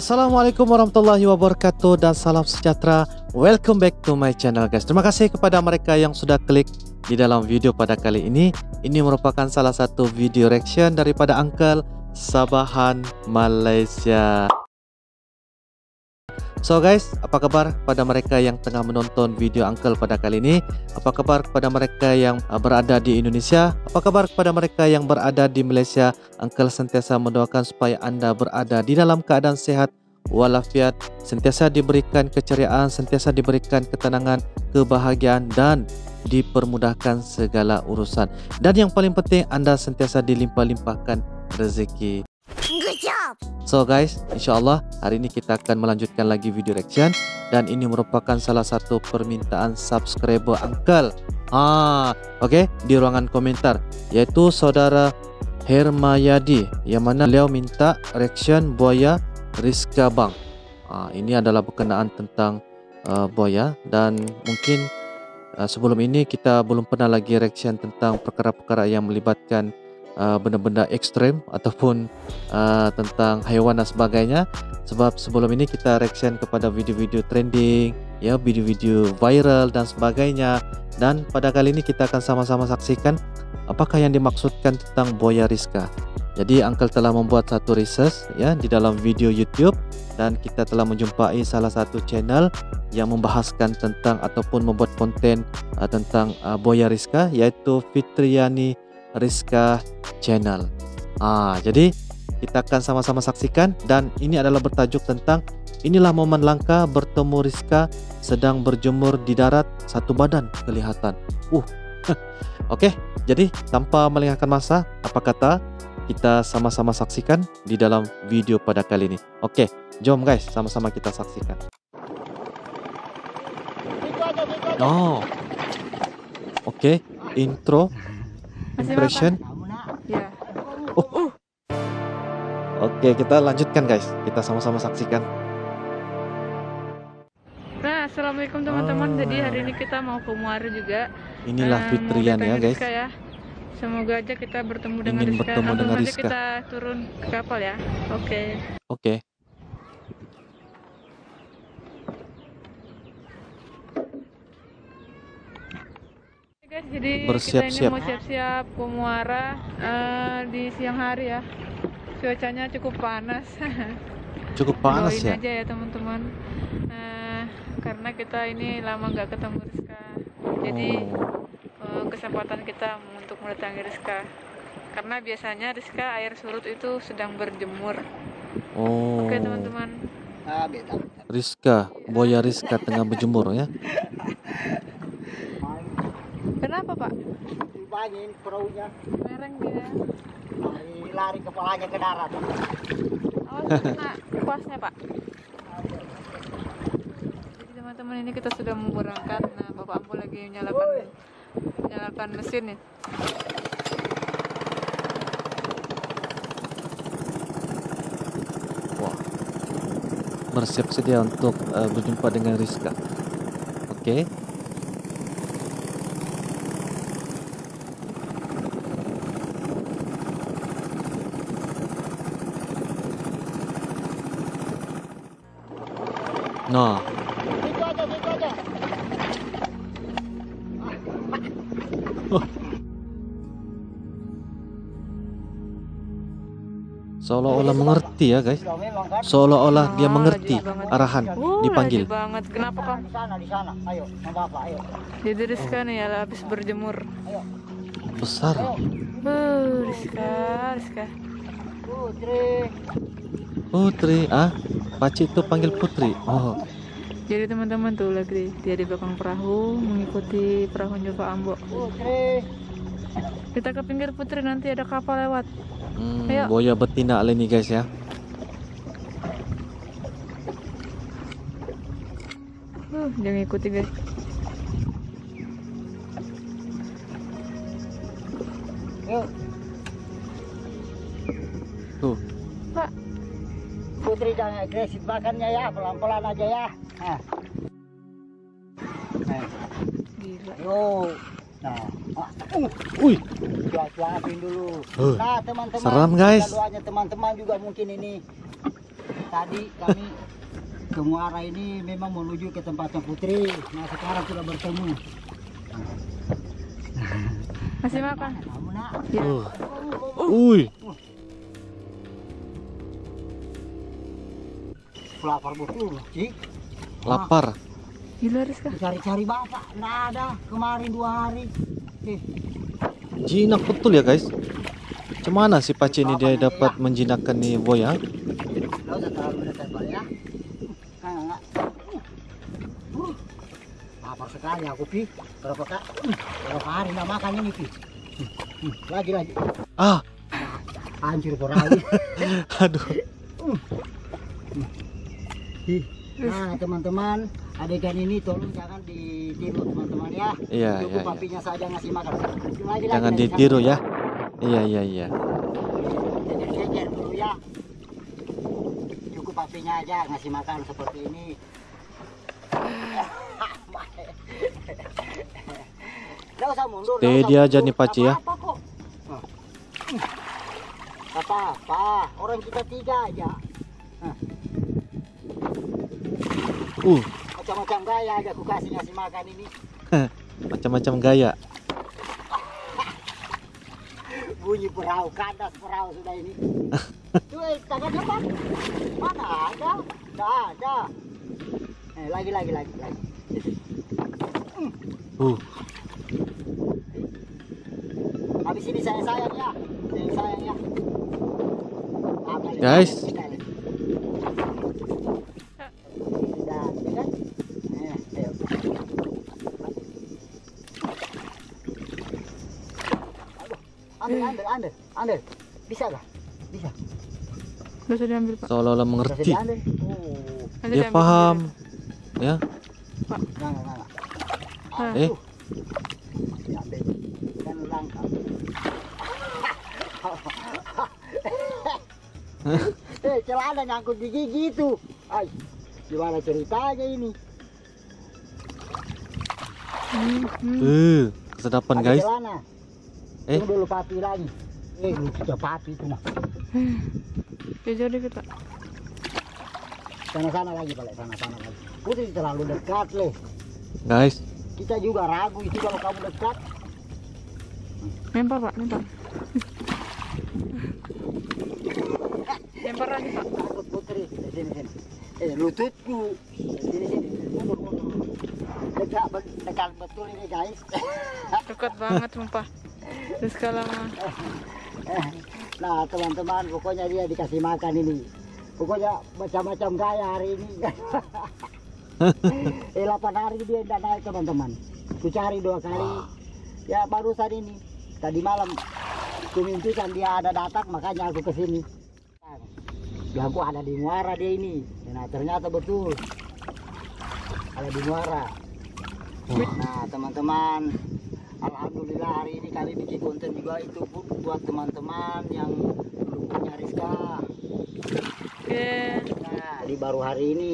Assalamualaikum warahmatullahi wabarakatuh dan salam sejahtera. Welcome back to my channel guys. Terima kasih kepada mereka yang sudah klik di dalam video pada kali ini. Ini merupakan salah satu video reaction daripada Uncle Sabahan Malaysia. So guys, apa kabar pada mereka yang tengah menonton video Uncle pada kali ini? Apa kabar kepada mereka yang berada di Indonesia? Apa kabar kepada mereka yang berada di Malaysia? Uncle sentiasa mendoakan supaya anda berada di dalam keadaan sehat walafiat, sentiasa diberikan keceriaan, sentiasa diberikan ketenangan, kebahagiaan dan dipermudahkan segala urusan. Dan yang paling penting, anda sentiasa dilimpah-limpahkan rezeki. Good job. So guys, insyaAllah hari ini kita akan melanjutkan lagi video reaction. Dan ini merupakan salah satu permintaan subscriber Uncle. Oke, di ruangan komentar, yaitu saudara Hermayadi, yang mana beliau minta reaction buaya Rizka Bang. Ini adalah berkenaan tentang buaya. Dan mungkin sebelum ini kita belum pernah lagi reaction tentang perkara-perkara yang melibatkan benda-benda ekstrem ataupun tentang haiwan dan sebagainya. Sebab sebelum ini kita reaction kepada video-video trending, ya, video-video viral dan sebagainya. Dan pada kali ini kita akan sama-sama saksikan apakah yang dimaksudkan tentang buaya Rizka. Jadi Uncle telah membuat satu research, ya, di dalam video YouTube, dan kita telah menjumpai salah satu channel yang membahaskan tentang ataupun membuat konten tentang buaya Rizka, yaitu Fitriani Rizka Channel. Jadi kita akan sama-sama saksikan, dan ini adalah bertajuk tentang inilah momen langka bertemu Rizka sedang berjemur di darat, satu badan kelihatan. Oke, jadi tanpa melengahkan masa, apa kata kita sama-sama saksikan di dalam video pada kali ini. Oke, jom guys, sama-sama kita saksikan. Oke, intro, impression. Ya. Oke, kita lanjutkan guys. Kita sama-sama saksikan. Nah, assalamualaikum teman-teman. Jadi hari ini kita mau ke Muara juga. Inilah Fitrian ya guys. Rizka, ya. Semoga aja kita bertemu dengan Ingin Rizka. bertemu dengan Langsung Rizka. saja kita turun ke kapal ya. Oke. Guys, jadi kita ini mau siap-siap ke Muara di siang hari ya. Cuacanya cukup panas. Cukup panas Doain ya. aja ya teman-teman. Karena kita ini lama nggak ketemu Rizka. Jadi kesempatan kita untuk mendatangi Rizka. Karena biasanya Rizka air surut itu sedang berjemur. Oke teman-teman. Rizka, buaya Rizka tengah berjemur ya. Kenapa Pak? Dibanyin perahunya, Mereng dia. lari kepalanya ke darat. Awas kena kuasnya Pak. Jadi teman-teman, ini kita sudah mau berangkat. Nah, Bapak Ampu lagi menyalakan mesin nih. Wah, bersiap sedia untuk berjumpa dengan Rizka. Oke. Nah, Itu aja. seolah-olah mengerti ya guys. Memang kan? Seolah-olah dia mengerti laju banget. arahan dipanggil. Laju banget. Kenapa Kang? Di sana. Ayo, sama Bapak, ayo. Jadi Rizka nih ya, habis berjemur. Besar. Rizka. Putri. Putri, Pakcik itu panggil Putri. Jadi teman-teman tuh lagi dia di belakang perahu mengikuti perahu Pak Ambo. Putri. Kita ke pinggir Putri, nanti ada kapal lewat. Ayo. Buaya betina ini guys ya. Jangan ikuti guys. Yuk. Tuh. Pak. Putri jangan agresif makannya ya, pelan-pelan aja ya. Gila. Yuk. Nah, Wih, suapin dulu. Nah, teman-teman, seram guys. doanya teman-teman juga mungkin ini tadi kami ke muara ini memang menuju ke tempatnya Putri. Nah sekarang sudah bertemu. Masih makan? Kamu nak? Ya. Uy, Lapar betul, Cik. lapar. Gila Rizka. Cari-cari bapak, nggak ada. Kemarin 2 hari. Jinak betul ya guys. Cemana si Pace ini dia dapat menjinakkan nih boy ya? Nggak usah terlalu dekat Pak ya. Nggak. Lapar sekali aku Pi. Berapa hari nggak makan ini Pi. Lagi. Ah, Hancur perahu. aduh. Nah teman-teman, adegan ini tolong jangan ditiru teman-teman ya. Iya, Cukup iya, papinya saja ngasih makan. Lagi, Jangan lagi, ditiru lagi. ya. Iya. Jejer dulu ya. Cukup papinya aja ngasih makan seperti ini. Nggak usah mundur. Steady aja nih, Paci, ya. Apa kok? Apa? Orang kita 3 aja. Macam-macam gaya aja aku kasih ngasih makan ini. Macam-macam gaya. Bunyi perahu, kandas perahu sudah ini. Tuh, tangan depan. Mana ada? Nggak ada. Lagi. Habis ini saya sayang ya. Guys. Ambil. Bisa gak? Bisa. Gak usah diambil Pak. Seolah-olah mengerti. Nanti Nanti Dia diambil paham. Ya. Nggak. Eh. Diambil. Kan langkah. Celana nyangkut di gigi itu. Ay, gimana ceritanya ini? Kesedapan Ada guys. celana. Tunggu dulu papi lagi. Lu sudah papi itu mah. Jauh dikit Pak. Sana lagi balik, sana lagi. Putri terlalu dekat leh. Guys, Kita juga ragu itu kalau kamu dekat. Lempar Pak, lempar. Lempar lagi Pak. Takut Putri. Sini. Lututku. Sini. Mundur. Dekat betul ini guys. Dekat banget sumpah. Terus lama. Nah teman-teman, pokoknya dia dikasih makan ini. Pokoknya macam-macam gaya hari ini. 8 hari dia tidak naik teman-teman. Ku cari 2 kali. Ya barusan ini. Tadi malam ku mimpikan dia ada datang, makanya aku kesini. Ya aku ada di muara dia ini. Nah ternyata betul. Ada di muara. Nah teman-teman, alhamdulillah hari ini kami bikin konten juga itu buat teman-teman yang belum punya Rizka. Oke. Nah di baru hari ini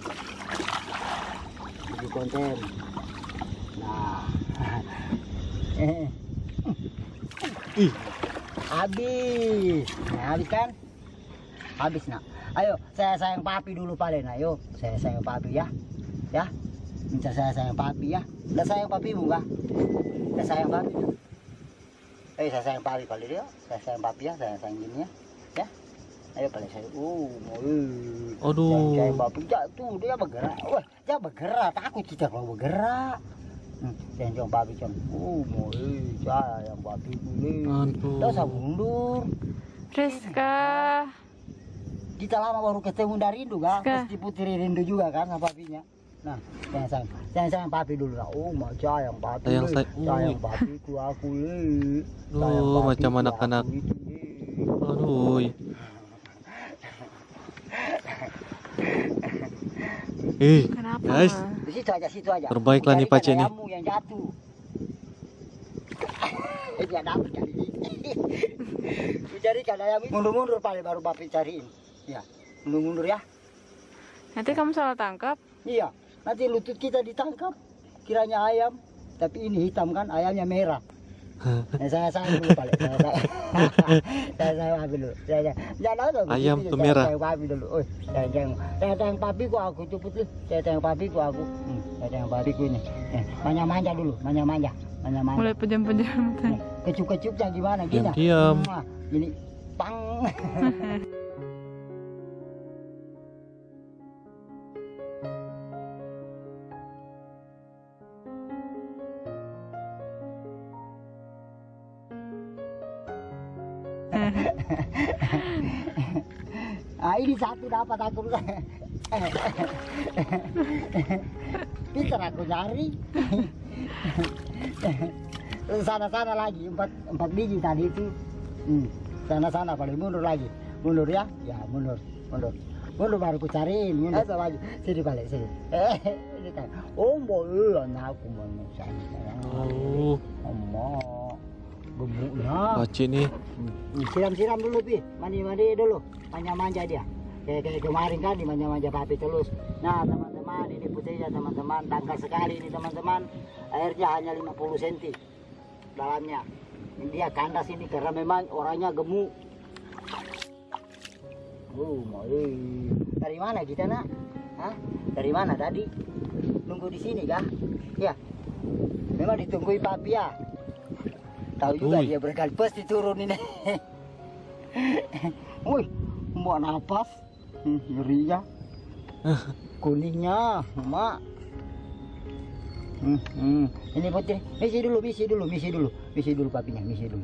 bikin konten. Nah habis. Nah, habis kan? Habis nak. Ayo saya sayang papi dulu paling. Ayo saya sayang papi ya. Ya. Minta saya sayang papi ya. Udah sayang papi enggak? Udah sayang papi. Saya sayang papi paling dia. Saya sayang papi ya. Saya sayang gini ya. Ya. Ayo paling saya. Aduh. Sayang papi tuh dia bergerak. Wah, dia bergerak. Takut kita kalau bergerak. Sayang papi kan. Sayang papi boleh. Aduh. Udah usah mundur. Rizka. Kita lama baru ketemu dari rindu kan? Rizka. Pasti Putri rindu juga kan sama papinya. Nah, sayang papi dulu lah. Sayang papi. Sayang papi ku aku le. Aduh, macam anak-anak. Aduh. Kenapa? Guys, Di situ aja. Terbaiklah nih Pace nih. Ayammu yang jatuh. Dia dapat kali ini. Carikan ayam itu. Mundur paling baru papi cariin. Ya, mundur ya. Nanti kamu salah tangkap. Iya, nanti lutut kita ditangkap. Kiranya ayam, tapi ini hitam kan, ayamnya merah. Saya dulu balik. Saya ambil dulu. Jangan ada. Ayam tuh merah. Saya ambil dulu. Oh, saya tayang papi ku aku cepet nih. Saya tayang papi ku aku. Saya tayang papi ku ini. Manja-manja dulu, manja-manja. Mulai pejam-pejam. Kecup-kecupnya gimana gini? Diam. Ini pang. Ini satu dapat aku. Pintar aku nyari. Sana-sana lagi empat biji tadi itu. Sana-sana paling mundur lagi. Mundur ya? Ya mundur. Mundur baru ku cariin. Mundur lagi. Sini balik sini. Ini kan. Oh boleh aku mau cari. Oh. Omong. Gemuknya. Paci nih. Siram-siram dulu Pi, mandi-mandi dulu, manja-manja dia. Kayak kemarin kan dimanja-manja papi terus. Nah teman-teman, ini putihnya teman-teman, dangkal sekali ini teman-teman. Airnya hanya 50 cm dalamnya. Ini dia kandas ini karena memang orangnya gemuk. Dari mana kita nak? Hah? Dari mana tadi? Nunggu di sini kah? Ya. Memang ditungguin papi ya. Tahu juga dia berkali pasti turun ini. Wih, mau napas, ngerinya, kuningnya, mak. Ini putih, misi dulu papinya, misi dulu.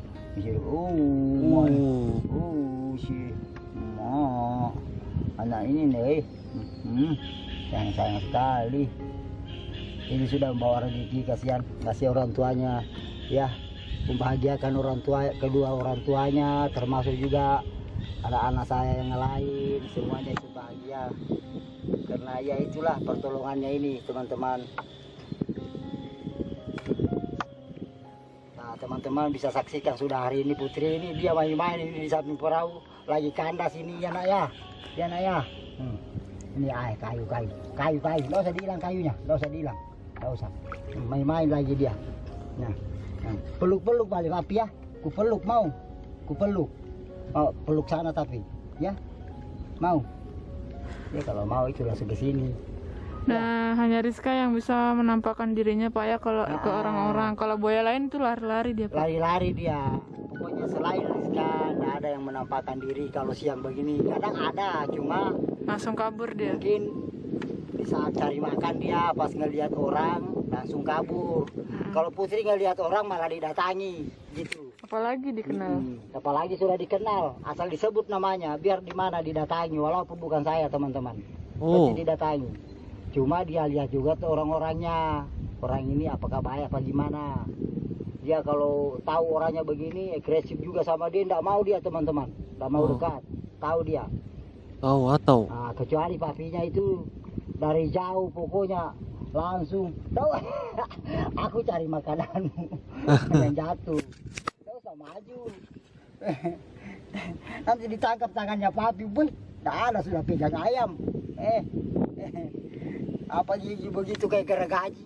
Si mak, anak ini nih, sayang sekali. Ini sudah membawa rezeki, kasih orang tuanya, ya. Membahagiakan kedua orang tuanya, termasuk juga anak-anak saya yang lain, semuanya itu bahagia karena ya itulah pertolongannya ini teman-teman. Nah teman-teman bisa saksikan sudah hari ini Putri ini dia main-main ini di samping perahu lagi kandas ini ya nak ya, ini kayu, nggak usah dihilang kayunya, nggak usah main-main lagi dia. Nah peluk balik api ya, ku peluk mau peluk sana tapi ya mau ya, kalau mau itu langsung ke sini. Nah hanya Rizka yang bisa menampakkan dirinya Pak ya kalau ke orang-orang. Kalau buaya lain itu lari-lari dia Pak. Lari dia pokoknya. Selain Rizka tidak ada yang menampakkan diri kalau siang begini. Kadang ada cuma langsung kabur dia. Mungkin di saat cari makan dia pas ngelihat orang langsung kabur. Kalau Putri ngelihat orang malah didatangi gitu. Apalagi dikenal. Apalagi sudah dikenal, asal disebut namanya, biar di mana didatangi, walaupun bukan saya teman-teman. Pasti didatangi. Cuma dia lihat juga tuh orang-orangnya, orang ini apakah bahaya apa gimana. Dia kalau tahu orangnya begini, agresif juga sama dia, tidak mau dia teman-teman, tidak mau dekat. Tahu dia. Tahu. Nah, kecuali papinya itu dari jauh pokoknya langsung tahu. Aku cari makananmu yang jatuh. Tahu usah maju. Nanti ditangkap tangannya papi, boy. Dah ada sudah pegang ayam. Apa gigi begitu kayak gergaji.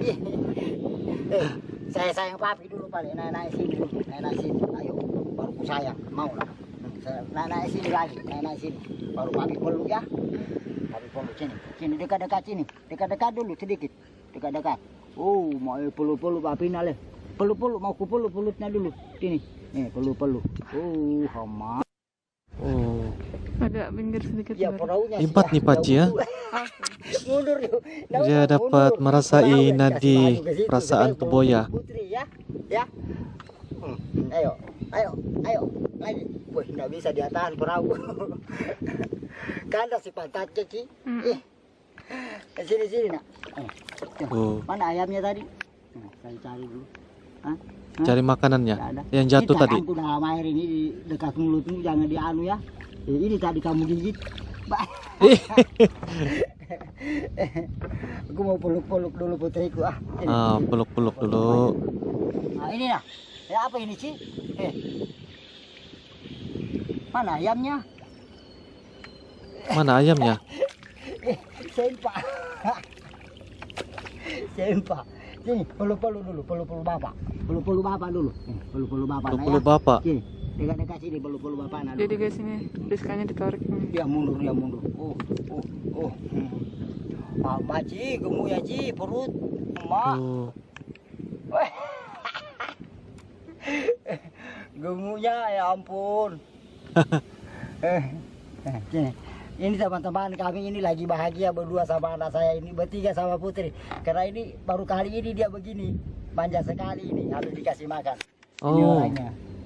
Saya sayang papi dulu paling naik sini dulu. Naik sini. Ayo, baru ku sayang. Mau lah. Naik sini lagi. Naik sini. Baru papi peluk ya. Papi peluk sini dekat-dekat sini. Dekat-dekat dulu sedikit. Dekat-dekat. Mau peluk-peluk papi nale. Peluk-peluk mau ku peluk-peluknya dulu. Sini. Nih peluk-peluk. Hama. Agak pinggir sedikit. Ya, perahunya Hebat nih Paci ya. Mundur yuk. Dia dapat merasai nadi perasaan tubuhnya. Putri ya. Ayo. Lagi. Wih, nggak bisa dia tahan perahu. Kandas si pantatnya Ki. Sini nak. Mana ayamnya tadi? Saya cari dulu. Cari makanannya yang jatuh tadi. Aku dalam air ini di dekat mulutmu, jangan dianu ya. Ini tadi kamu gigit. Aku mau peluk-peluk dulu putriku. Peluk-peluk dulu. Nah, ini lah. Ya apa ini sih? Mana ayamnya? Mana ayamnya? Sempak. Sini, peluk-peluk dulu, peluk-peluk bapak. Peluk-peluk bapak dulu. Peluk-peluk bapak. Peluk bapak. Sini, dekat-dekat sini, peluk-peluk bapak. Jadi guys ini Rizkanya ditarik nih. Dia mundur, dia mundur. Oh. Mama Ci, gemuk ya Ci, perut. Mak. Oh. Gemuknya ya ampun. Sini. Ini teman-teman kami ini lagi bahagia berdua sama anak saya ini, bertiga sama Putri. Karena ini baru kali ini dia begini, manja sekali ini, harus dikasih makan. Ini Oh. orangnya.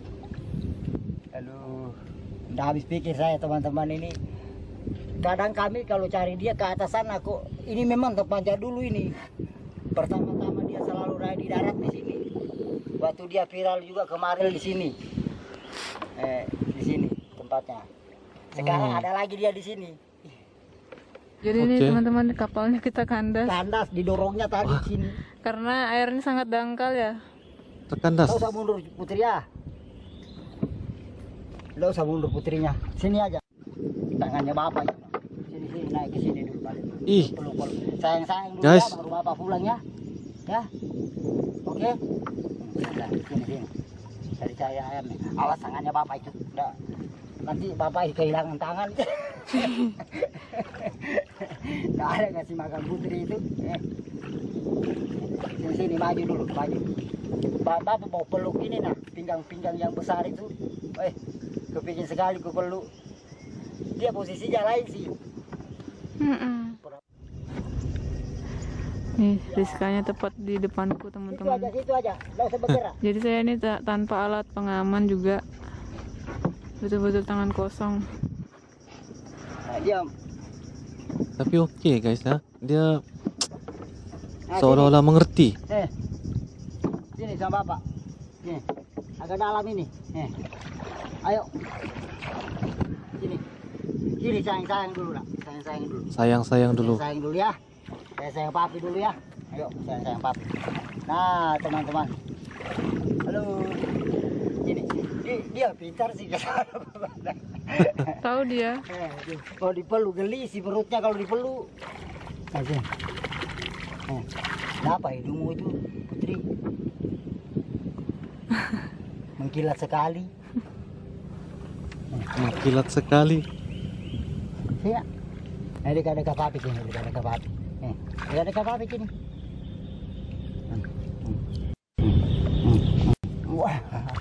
Aduh, udah habis pikir saya teman-teman ini. Kadang kami kalau cari dia ke atas sana kok, ini memang terpanjat dulu ini. Pertama-tama dia selalu raya di darat di sini. Waktu dia viral juga kemarin di sini. Di sini tempatnya. Sekarang ada lagi dia di sini. Jadi ini teman-teman kapalnya kita kandas. Kandas didorongnya tadi di sini. Karena airnya sangat dangkal ya. Terkandas. Nggak usah mundur Putri ya. Nggak usah mundur Putrinya. Sini aja. Tangannya bapak itu. Sini naik ke sini dulu balik. Ih. Peluk-peluk. Sayang dulu Guys. ya, baru bapak pulang ya. Ya. Oke. Sini. Dari saya ayamnya. Awas tangannya bapak itu. Nggak. Nanti bapak kehilangan tangan. Nggak ada ngasih makan Putri itu. Sini maju dulu, maju. Bapak mau peluk ini nah, pinggang-pinggang yang besar itu. Kepingin sekali ku peluk. Dia posisinya lain sih. Nih Rizkanya tepat di depanku teman-teman. Situ aja, nggak usah bergerak. Jadi saya ini tanpa alat pengaman juga, betul-betul tangan kosong. Nah, diam. Tapi oke guys ya. Dia Nah, seolah-olah mengerti. sini sama bapak. Nih, agak dalam ini. Ayo. Sini sayang dulu lah. Sayang dulu. Sayang dulu. Sayang dulu ya. Saya sayang papi dulu ya. Ayo, sayang papi. Nah, teman-teman. Halo. Ini dia pintar sih ke sana. Tahu dia. Kalau dipeluk geli sih perutnya kalau dipeluk. Aja. Kenapa hidungmu itu, Putri? Mengkilat sekali. Mengkilat sekali. Iya. Dekat-dekat papi sini, dekat-dekat papi. Dekat-dekat papi sini. Wah.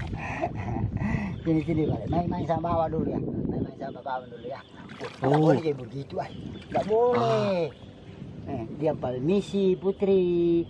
Sini balik. Main sama bawa dulu ya. Main sama bawa dulu ya. Nggak boleh kayak begitu, nggak boleh. Dia misi Putri.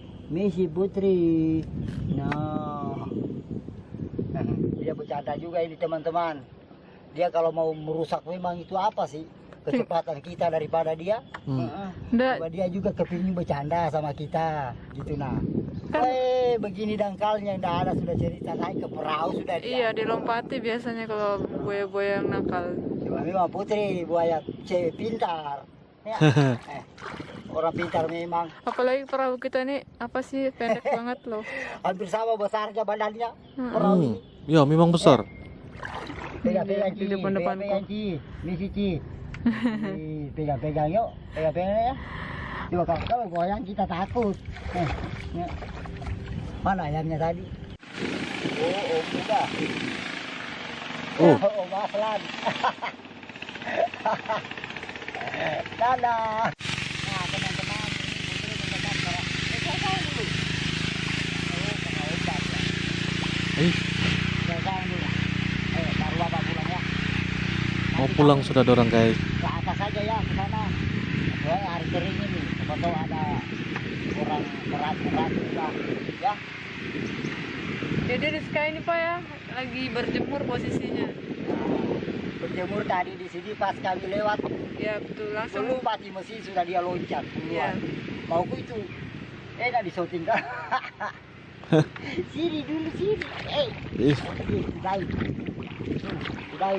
Nah. Dia bercanda juga ini teman-teman. Dia kalau mau merusak memang itu apa sih? Kecepatan kita daripada dia. Coba dia juga kepingin bercanda sama kita gitu nah. Begini dangkalnya ndak ada sudah cerita naik ke perahu sudah dia. Iya dilompati biasanya kalau buaya-buaya yang nakal. Cuma memang Putri buaya cewek pintar. Ya. Orang pintar memang. Apalagi perahu kita ini apa sih pendek banget loh. Hampir sama besarnya badannya perahu ini. Ya memang besar. Pegang di depan-depanku. Misi Ci. Pegang yuk. Pegang ya. Coba kalau goyang kita takut. Mana ayamnya tadi? Oh, udah. Oh, Maslan. Dadah. Nah, teman-teman, Putri teman-teman. Saya dulu. Kena obat ya. Saya dulu. Baru bapak pulang ya. Mau pulang sudah dorong guys. Ke atas aja ya, ke sana. Soalnya hari kering ini. Siapa tahu ada orang berat juga. Ya. Jadi Rizka ini Pak ya lagi berjemur posisinya. Berjemur tadi di sini pas kami lewat. Ya betul langsung. Belum mati mesin sudah dia loncat Iya. Mauku itu nggak disyuting kan. Sini dulu sini. Udah.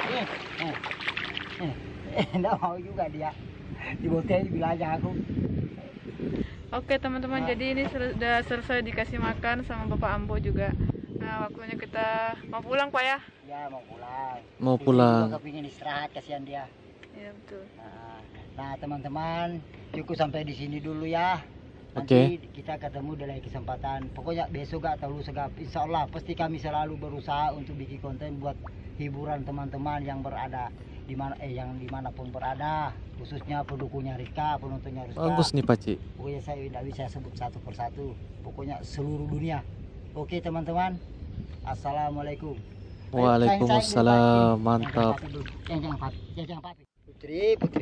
Nggak mau juga dia. Di hotel bilangnya aku. Oke teman-teman, jadi ini sudah selesai dikasih makan sama Bapak Ambo juga. Nah waktunya kita mau pulang Pak ya. Ya mau pulang. Mau pulang. Dia kepingin istirahat, kasihan dia. Iya betul. Nah teman-teman, cukup sampai di sini dulu ya. Nanti kita ketemu di lain kesempatan. Pokoknya besok atau lusa insya Allah pasti kami selalu berusaha untuk bikin konten buat hiburan teman-teman yang berada di mana yang dimanapun berada, khususnya pendukungnya Rizka, penontonnya Rizka. Bagus nih Pakcik. Pokoknya saya tidak bisa sebut satu persatu. Pokoknya seluruh dunia. Oke teman-teman. Assalamualaikum. Waalaikumsalam. Mantap. Yang Putri.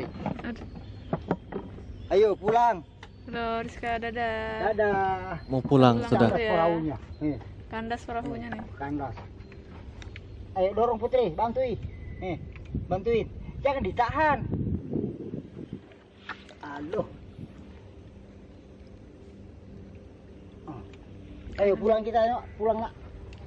Ayo pulang. Halo Rizka, dadah. Dadah. Mau pulang sudah. Pulang. Ya. Perahunya. Kandas perahunya nih. Kandas. Ayo dorong Putri, bantuin. Bantuin. Jangan ditahan. Aduh. Ayo pulang kita, yuk. Pulang nak.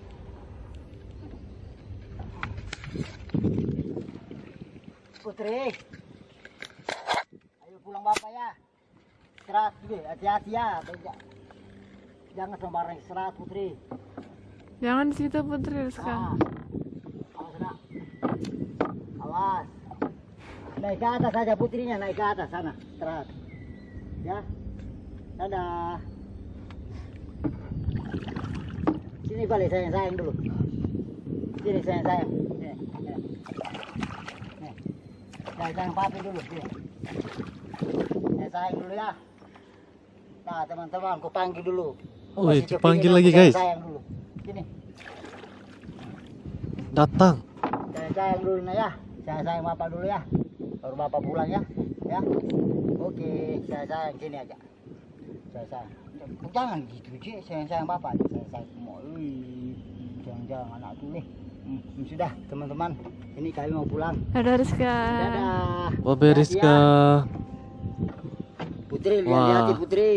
Putri. Ayo pulang bapak ya. Istirahat juga, hati-hati ya. Jangan sembarang istirahat Putri. Jangan di situ Putri Rizka. Awas nak. Awas. Naik ke atas saja Putrinya, naik ke atas sana. Istirahat. Ya. Dadah. Sini balik sayang dulu. Sini sayang. Nih. Sayang papi dulu. Sini. Sayang dulu ya. Nah teman-teman, aku panggil dulu. Woi, dipanggil lagi guys. Sayang dulu. Sini. Datang. Sayang dulu nah ya. Sayang bapak dulu ya. Baru bapak pulang ya. Ya. Oke, sayang sini aja. Sayang. Jangan gitu Cik, sayang bapak. Sayang mau. Jangan anak tuh nih. Sudah teman-teman. Ini kami mau pulang. Dadah Rizka. Dadah. Bye Rizka. Putri, lihat-lihat Putri.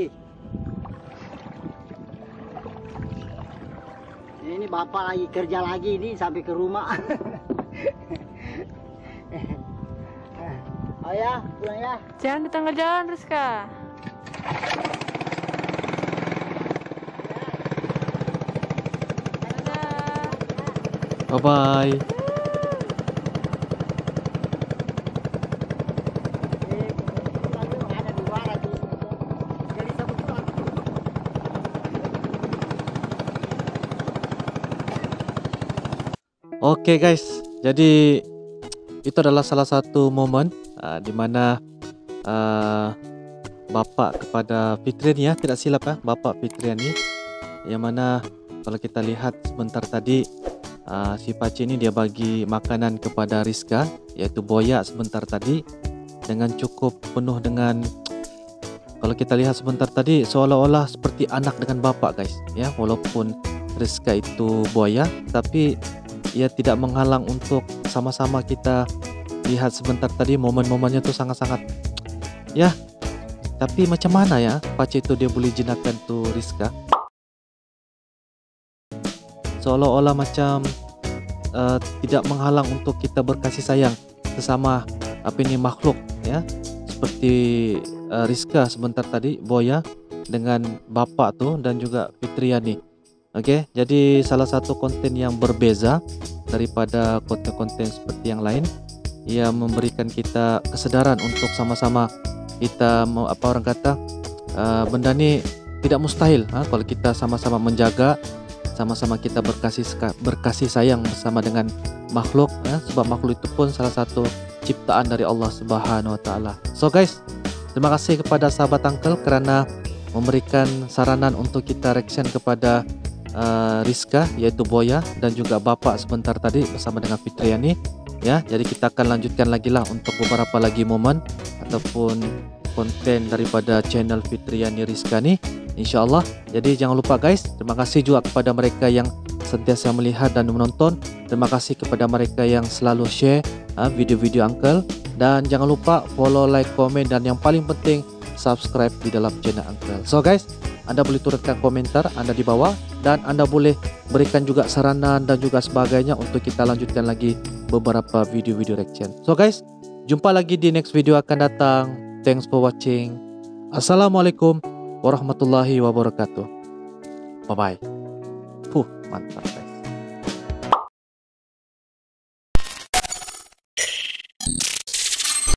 Ini bapak lagi kerja lagi ini sampai ke rumah. Oh ya, pulang ya. Jangan di tengah jalan Rizka. Dadah. Bye. Oke guys, jadi itu adalah salah satu momen di mana Bapak kepada Fitrian ya, tidak silap ya, Bapak Fitrian ini, yang mana kalau kita lihat sebentar tadi si Pakcik ini dia bagi makanan kepada Rizka, yaitu boyak sebentar tadi dengan cukup penuh dengan, kalau kita lihat sebentar tadi seolah-olah seperti anak dengan bapak guys ya, walaupun Rizka itu boyak tapi ia tidak menghalang untuk sama-sama kita lihat sebentar tadi momen-momennya tuh sangat-sangat ya. Tapi macam mana ya Pakcik itu dia boleh jinakkan tuh Rizka, seolah-olah macam tidak menghalang untuk kita berkasih sayang sesama apa ini makhluk ya, seperti Rizka sebentar tadi boya dengan bapak tuh dan juga Fitriani. Oke, jadi salah satu konten yang berbeza daripada konten-konten seperti yang lain. Ia memberikan kita kesadaran untuk sama-sama kita apa orang kata benda ni tidak mustahil kalau kita sama-sama menjaga, sama-sama kita berkasih sayang bersama dengan makhluk sebab makhluk itu pun salah satu ciptaan dari Allah Subhanahu wa taala. So guys, terima kasih kepada sahabat Uncle kerana memberikan saranan untuk kita reaction kepada Rizka yaitu boya dan juga bapak sebentar tadi bersama dengan Fitriani ya. Jadi kita akan lanjutkan lagi lah untuk beberapa lagi momen ataupun konten daripada channel Fitriani Rizka ni, insyaallah. Jadi jangan lupa guys, terima kasih juga kepada mereka yang sentiasa melihat dan menonton. Terima kasih kepada mereka yang selalu share video-video Uncle, dan jangan lupa follow, like, komen, dan yang paling penting subscribe di dalam channel Uncle. So guys, Anda boleh turunkan komentar Anda di bawah, dan Anda boleh berikan juga saranan dan juga sebagainya untuk kita lanjutkan lagi beberapa video-video reaction. So guys, jumpa lagi di next video akan datang. Thanks for watching. Assalamualaikum warahmatullahi wabarakatuh. Bye bye. Mantap.